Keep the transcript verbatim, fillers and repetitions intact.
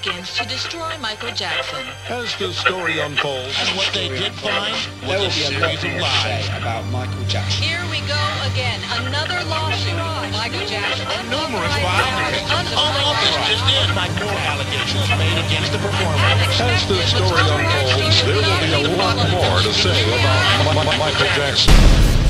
skins to destroy Michael Jackson. As the story unfolds, and what they did find there will was be a a lot series of more to say lies. about Michael Jackson. Here we go again. Another lawsuit. Michael Jackson. Numerous filings. Unauthorized is in, like more allegations made against the performer. as the story unfolds, there will be a lot more to say about M- M- Michael Jackson.